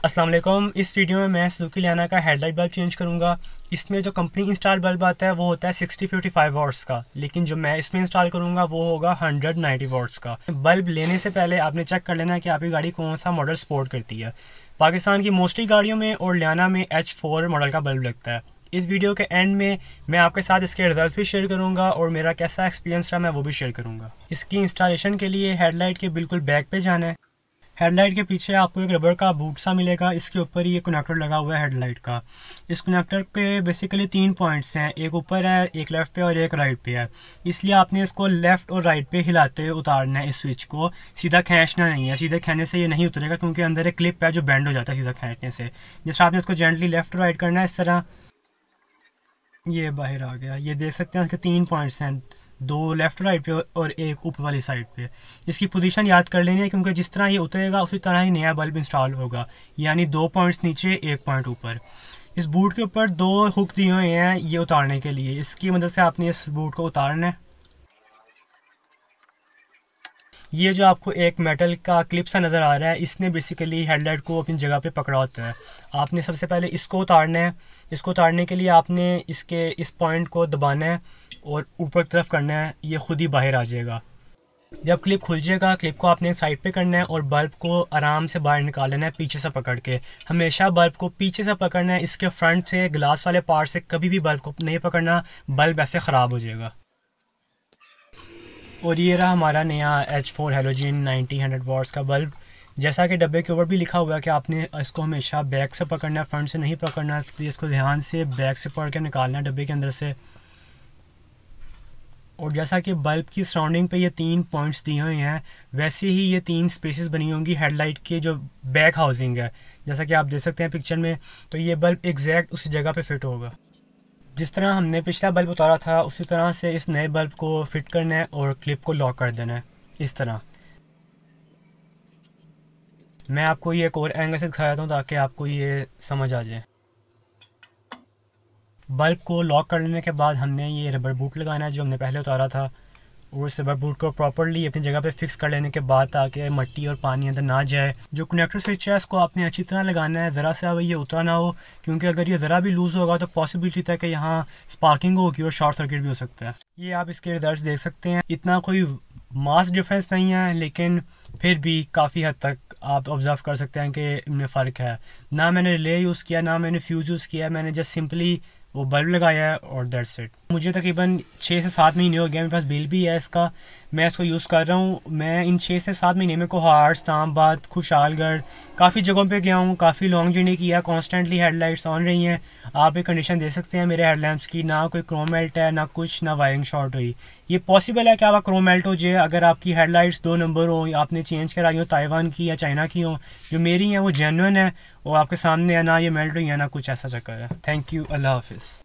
अस्सलाम वालेकुम। इस वीडियो में मैं सुजुकी लियाना का हेडलाइट बल्ब चेंज करूंगा। इसमें जो कंपनी इंस्टॉल बल्ब आता है वो होता है 6055 वाट्स का, लेकिन जो मैं इसमें इंस्टॉल करूंगा वो होगा 190 वाट्स का। बल्ब लेने से पहले आपने चेक कर लेना है कि आपकी गाड़ी कौन सा मॉडल सपोर्ट करती है। पाकिस्तान की मोस्टली गाड़ियों में और लियाना में H4 मॉडल का बल्ब लगता है। इस वीडियो के एंड में मैं आपके साथ इसके रिजल्ट भी शेयर करूंगा और मेरा कैसा एक्सपीरियंस रहा मैं वो भी शेयर करूंगा। इसकी इंस्टॉलेशन के लिए हेडलाइट के बिल्कुल बैक पे जाना है। हेडलाइट के पीछे आपको एक रबर का बूट सा मिलेगा, इसके ऊपर ये कनेक्टर लगा हुआ है हेडलाइट का। इस कनेक्टर के बेसिकली 3 पॉइंट्स हैं, एक ऊपर है, एक लेफ़्ट पे और एक राइट पे है। इसलिए आपने इसको लेफ़्ट और राइट पे हिलाते हुए उतारना है। इस स्विच को सीधा खींचना नहीं है, सीधे खींचने से ये नहीं उतरेगा क्योंकि अंदर एक क्लिप है जो बेंड हो जाता है सीधा खींचने से। जैसे आपने इसको जेंटली लेफ़्ट और राइट करना है, इस तरह ये बाहर आ गया। ये देख सकते हैं इसके 3 पॉइंट्स हैं, 2 लेफ़्ट राइट पे और एक ऊपर वाली साइड पे। इसकी पोजीशन याद कर लेनी है क्योंकि जिस तरह ये उतरेगा उसी तरह ही नया बल्ब इंस्टॉल होगा, यानी 2 पॉइंट्स नीचे 1 पॉइंट ऊपर। इस बूट के ऊपर 2 हुक दिए हुए हैं ये उतारने के लिए, इसकी मदद से आपने इस बूट को उतारना है। ये जो आपको एक मेटल का क्लिप सा नज़र आ रहा है, इसने बेसिकली हेडलाइट को अपनी जगह पे पकड़ा होता है। आपने सबसे पहले इसको उतारना है। इसको उतारने के लिए आपने इसके इस पॉइंट को दबाना है और ऊपर की तरफ करना है, ये खुद ही बाहर आ जाएगा। जब क्लिप खुल जाएगा, क्लिप को आपने साइड पे करना है और बल्ब को आराम से बाहर निकाल लेना है पीछे से पकड़ के। हमेशा बल्ब को पीछे से पकड़ना है, इसके फ्रंट से ग्लास वाले पार्ट से कभी भी बल्ब को नहीं पकड़ना, बल्ब ऐसे ख़राब हो जाएगा। और ये रहा हमारा नया H4 हेलोजन 90-100 वाट्स का बल्ब। जैसा कि डब्बे के ऊपर भी लिखा हुआ है कि आपने इसको हमेशा बैक से पकड़ना है, फ्रंट से नहीं पकड़ना। तो इसको ध्यान से बैक से पकड़ के निकालना है डब्बे के अंदर से। और जैसा कि बल्ब की सराउंडिंग पे ये 3 पॉइंट्स दिए हुए हैं, वैसे ही ये 3 स्पेसेस बनी होंगी हेडलाइट के जो बैक हाउसिंग है, जैसा कि आप देख सकते हैं पिक्चर में। तो ये बल्ब एग्जैक्ट उसी जगह पे फिट होगा। जिस तरह हमने पिछला बल्ब उतारा था उसी तरह से इस नए बल्ब को फिट करना है और क्लिप को लॉक कर देना है इस तरह। मैं आपको ये एक और एंगल से दिखाया था ताकि आपको ये समझ आ जाए। बल्ब को लॉक कर लेने के बाद हमने ये रबर बूट लगाना है जो हमने पहले उतारा था, और इस रबर बूट को प्रॉपर्ली अपनी जगह पे फिक्स कर लेने के बाद ताकि मिट्टी और पानी अंदर ना जाए। जो कनेक्टर स्विच है इसको आपने अच्छी तरह लगाना है, ज़रा सा ये उतरा ना हो, क्योंकि अगर ये ज़रा भी लूज़ होगा तो पॉसिबिलिटी है कि यहाँ स्पार्किंग होगी और शॉर्ट सर्किट भी हो सकता है। ये आप इसके रिजल्ट देख सकते हैं। इतना कोई मास डिफरेंस नहीं है, लेकिन फिर भी काफ़ी हद तक आप ऑब्ज़र्व कर सकते हैं कि इनमें फ़र्क है। ना मैंने रिले यूज़ किया, ना मैंने फ्यूज़ यूज़ किया, मैंने जस्ट सिंपली वो बल्ब लगाया है और दैट्स इट। मुझे तकरीबन 6 से 7 महीने हो गए, मेरे पास बिल भी है इसका, मैं इसको यूज़ कर रहा हूँ। मैं इन 6 से 7 महीने में कोहाड़, इस्लामाबाद, खुशहालगढ़ काफ़ी जगहों पे गया हूँ, काफ़ी लॉन्ग जर्नी किया। कॉन्स्टेंटली हेडलाइट्स ऑन रही हैं। आप एक कंडीशन दे सकते हैं मेरे हेडलैम्प्स की, ना कोई क्रोम मेल्ट है, ना कुछ, ना वायरिंग शॉर्ट हुई। ये पॉसिबल है कि आपका क्रोम मेल्ट हो जाए अगर आपकी हेडलाइट्स 2 नंबर हो, आपने चेंज कराई हो ताइवान की या चाइना की हो। जो मेरी हैं वो जेन्युइन है और आपके सामने है, ना ये मेल्ट हुई है ना कुछ ऐसा चक्कर है। थैंक यू, अल्लाह हाफिज़।